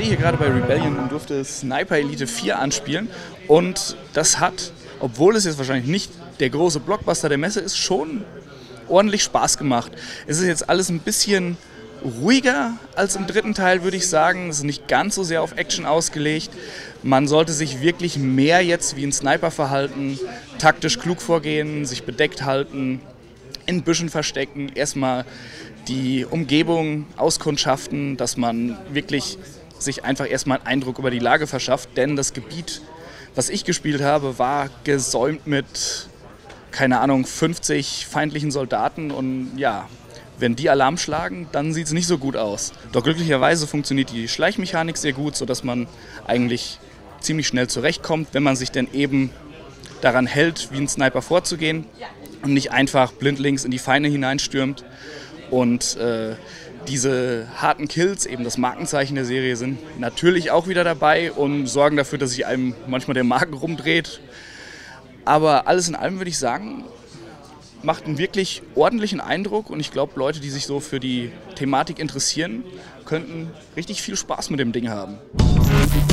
stehe hier gerade bei Rebellion und durfte Sniper Elite 4 anspielen und das hat, obwohl es jetzt wahrscheinlich nicht der große Blockbuster der Messe ist, schon ordentlich Spaß gemacht. Es ist jetzt alles ein bisschen ruhiger als im dritten Teil, würde ich sagen. Es ist nicht ganz so sehr auf Action ausgelegt. Man sollte sich wirklich mehr jetzt wie ein Sniper verhalten, taktisch klug vorgehen, sich bedeckt halten, in Büschen verstecken, erstmal die Umgebung auskundschaften, dass man wirklich sich einfach erstmal einen Eindruck über die Lage verschafft, denn das Gebiet, was ich gespielt habe, war gesäumt mit, keine Ahnung, 50 feindlichen Soldaten und ja, wenn die Alarm schlagen, dann sieht es nicht so gut aus. Doch glücklicherweise funktioniert die Schleichmechanik sehr gut, sodass man eigentlich ziemlich schnell zurechtkommt, wenn man sich denn eben daran hält, wie ein Sniper vorzugehen und nicht einfach blindlings in die Feinde hineinstürmt. Und diese harten Kills, eben das Markenzeichen der Serie, sind natürlich auch wieder dabei und sorgen dafür, dass sich einem manchmal der Magen rumdreht. Aber alles in allem würde ich sagen, macht einen wirklich ordentlichen Eindruck und ich glaube, Leute, die sich so für die Thematik interessieren, könnten richtig viel Spaß mit dem Ding haben.